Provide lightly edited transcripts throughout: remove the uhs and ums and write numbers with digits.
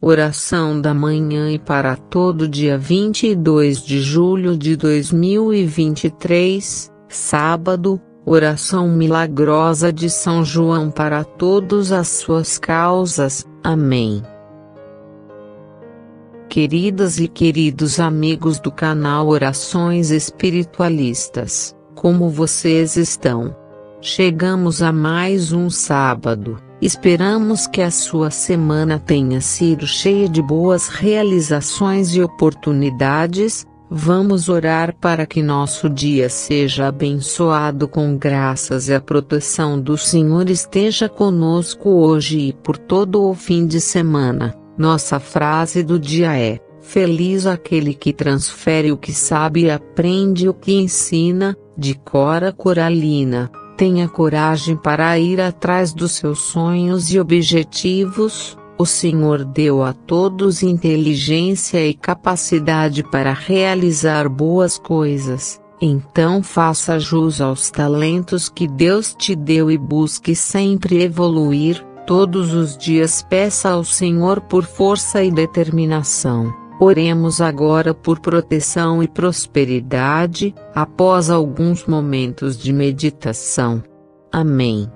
Oração da manhã e para todo dia 22 de julho de 2023, sábado, oração milagrosa de São João para todas as suas causas. Amém. Queridas e queridos amigos do canal Orações Espiritualistas, como vocês estão? Chegamos a mais um sábado. Esperamos que a sua semana tenha sido cheia de boas realizações e oportunidades. Vamos orar para que nosso dia seja abençoado com graças e a proteção do Senhor esteja conosco hoje e por todo o fim de semana. Nossa frase do dia é: feliz aquele que transfere o que sabe e aprende o que ensina, de Cora Coralina. Tenha coragem para ir atrás dos seus sonhos e objetivos. O Senhor deu a todos inteligência e capacidade para realizar boas coisas. Então faça jus aos talentos que Deus te deu e busque sempre evoluir. Todos os dias peça ao Senhor por força e determinação. Oremos agora por proteção e prosperidade, após alguns momentos de meditação. Amém.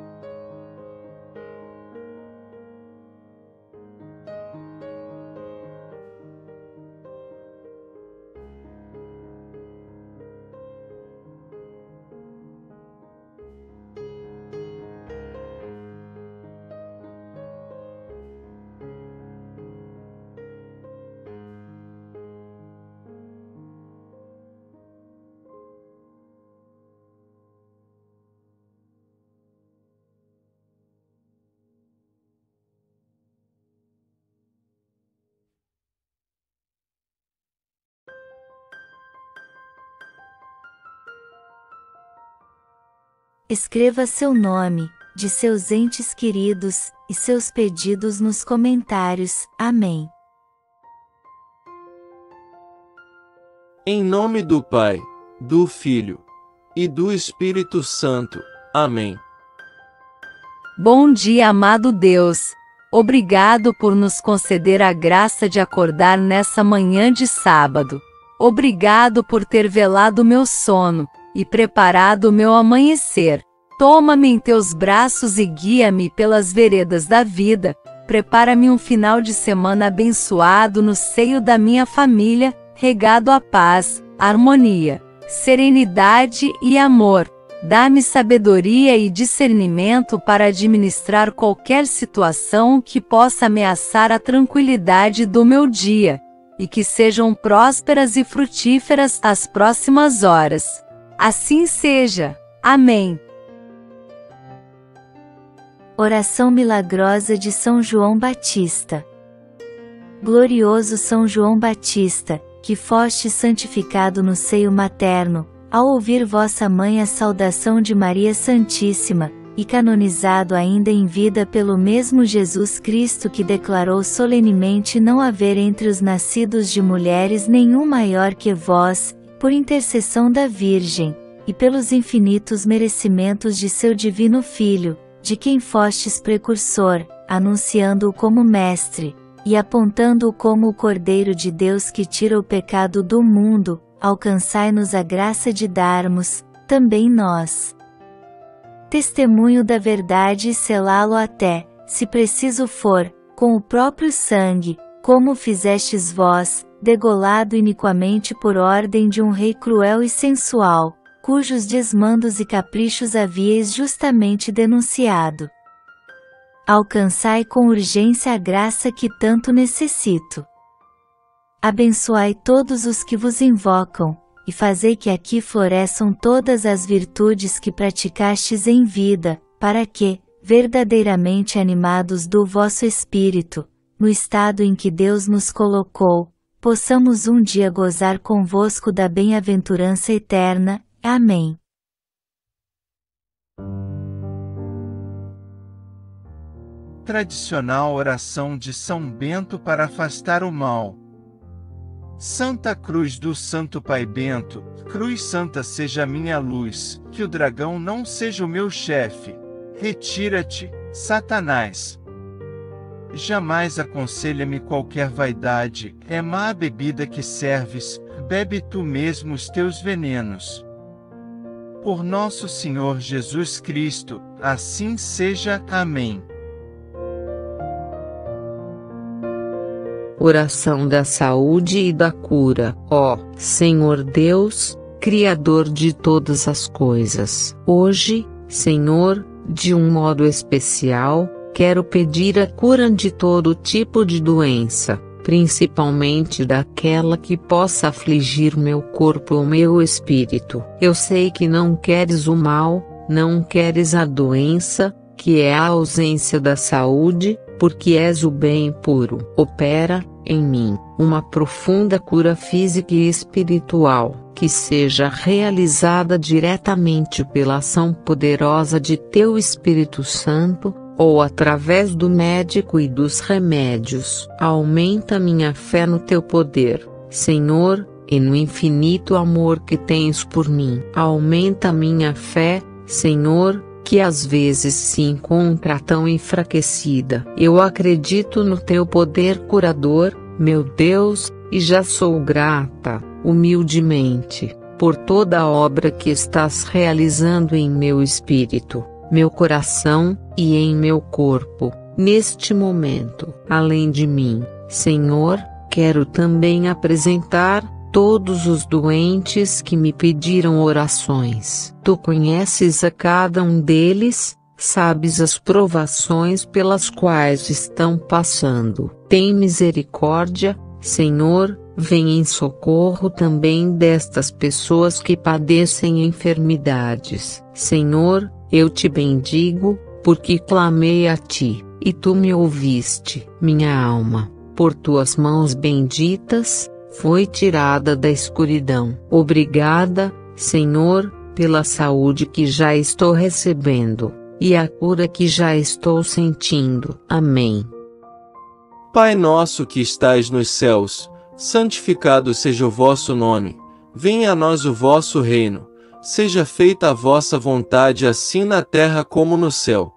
Escreva seu nome, de seus entes queridos, e seus pedidos nos comentários. Amém. Em nome do Pai, do Filho e do Espírito Santo. Amém. Bom dia, amado Deus. Obrigado por nos conceder a graça de acordar nessa manhã de sábado. Obrigado por ter velado meu sono e preparado o meu amanhecer. Toma-me em teus braços e guia-me pelas veredas da vida. Prepara-me um final de semana abençoado no seio da minha família, regado a paz, harmonia, serenidade e amor. Dá-me sabedoria e discernimento para administrar qualquer situação que possa ameaçar a tranquilidade do meu dia, e que sejam prósperas e frutíferas as próximas horas. Assim seja. Amém. Oração milagrosa de São João Batista. Glorioso São João Batista, que foste santificado no seio materno, ao ouvir vossa mãe a saudação de Maria Santíssima, e canonizado ainda em vida pelo mesmo Jesus Cristo, que declarou solenemente não haver entre os nascidos de mulheres nenhum maior que vós, por intercessão da Virgem, e pelos infinitos merecimentos de seu divino Filho, de quem fostes precursor, anunciando-o como Mestre, e apontando-o como o Cordeiro de Deus que tira o pecado do mundo, alcançai-nos a graça de darmos, também nós, testemunho da verdade e selá-lo até, se preciso for, com o próprio sangue, como fizestes vós, degolado iniquamente por ordem de um rei cruel e sensual, cujos desmandos e caprichos havíeis justamente denunciado. Alcançai com urgência a graça que tanto necessito. Abençoai todos os que vos invocam, e fazei que aqui floresçam todas as virtudes que praticastes em vida, para que, verdadeiramente animados do vosso Espírito, no estado em que Deus nos colocou, possamos um dia gozar convosco da bem-aventurança eterna. Amém. Tradicional oração de São Bento para afastar o mal. Santa Cruz do Santo Pai Bento, Cruz Santa seja a minha luz, que o dragão não seja o meu chefe. Retira-te, Satanás. jamais aconselha-me qualquer vaidade, é má a bebida que serves, bebe tu mesmo os teus venenos. Por nosso Senhor Jesus Cristo, assim seja. Amém. Oração da saúde e da cura. Ó Senhor Deus, Criador de todas as coisas, hoje, Senhor, de um modo especial, quero pedir a cura de todo tipo de doença, principalmente daquela que possa afligir meu corpo ou meu espírito. Eu sei que não queres o mal, não queres a doença, que é a ausência da saúde, porque és o bem puro. Opera, em mim, uma profunda cura física e espiritual, que seja realizada diretamente pela ação poderosa de Teu Espírito Santo, ou através do médico e dos remédios. Aumenta minha fé no Teu poder, Senhor, e no infinito amor que tens por mim. Aumenta minha fé, Senhor, que às vezes se encontra tão enfraquecida. Eu acredito no Teu poder curador, meu Deus, e já sou grata, humildemente, por toda a obra que estás realizando em meu espírito, meu coração, e em meu corpo, neste momento. Além de mim, Senhor, quero também apresentar todos os doentes que me pediram orações. Tu conheces a cada um deles, sabes as provações pelas quais estão passando. Tem misericórdia, Senhor, vem em socorro também destas pessoas que padecem enfermidades. Senhor, eu te bendigo, porque clamei a ti, e tu me ouviste. Minha alma, por tuas mãos benditas, foi tirada da escuridão. Obrigada, Senhor, pela saúde que já estou recebendo, e a cura que já estou sentindo. Amém. Pai nosso que estais nos céus, santificado seja o vosso nome. Venha a nós o vosso reino. Seja feita a vossa vontade assim na terra como no céu.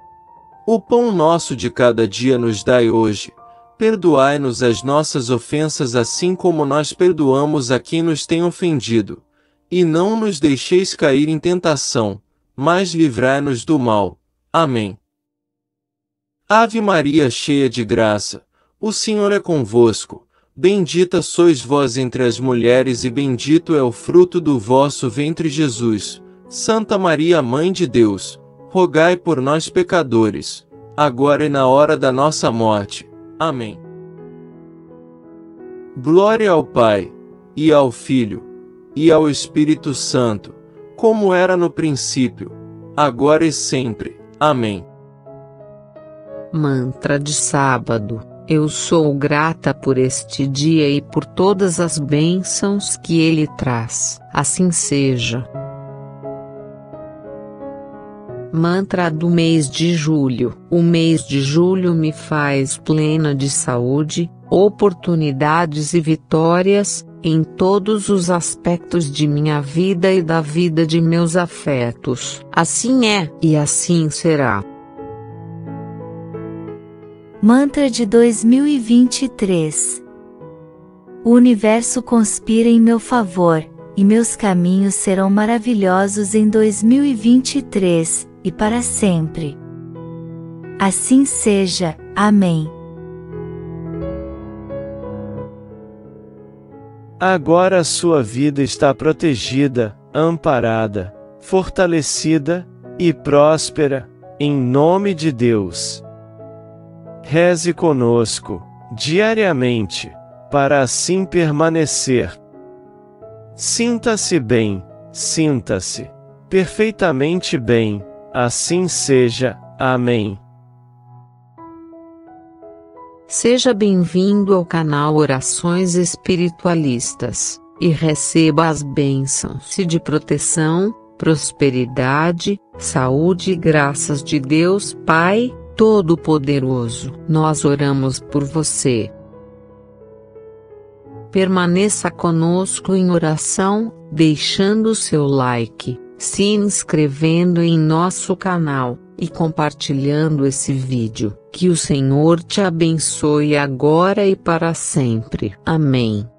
O pão nosso de cada dia nos dai hoje. Perdoai-nos as nossas ofensas assim como nós perdoamos a quem nos tem ofendido. E não nos deixeis cair em tentação, mas livrai-nos do mal. Amém. Ave Maria, cheia de graça, o Senhor é convosco. Bendita sois vós entre as mulheres e bendito é o fruto do vosso ventre, Jesus. Santa Maria, Mãe de Deus, rogai por nós pecadores, agora e na hora da nossa morte. Amém. Glória ao Pai, e ao Filho, e ao Espírito Santo, como era no princípio, agora e sempre. Amém. Mantra de sábado. Eu sou grata por este dia e por todas as bênçãos que ele traz. Assim seja. Mantra do mês de julho. O mês de julho me faz plena de saúde, oportunidades e vitórias, em todos os aspectos de minha vida e da vida de meus afetos. Assim é, e assim será. Mantra de 2023. O universo conspira em meu favor, e meus caminhos serão maravilhosos em 2023, e para sempre. Assim seja. Amém. Agora a sua vida está protegida, amparada, fortalecida e próspera, em nome de Deus. Reze conosco, diariamente, para assim permanecer. Sinta-se bem, sinta-se perfeitamente bem, assim seja. Amém. Seja bem-vindo ao canal Orações Espiritualistas, e receba as bênçãos de proteção, prosperidade, saúde e graças de Deus Pai Todo-Poderoso. Nós oramos por você. Permaneça conosco em oração, deixando seu like, se inscrevendo em nosso canal, e compartilhando esse vídeo. Que o Senhor te abençoe agora e para sempre. Amém.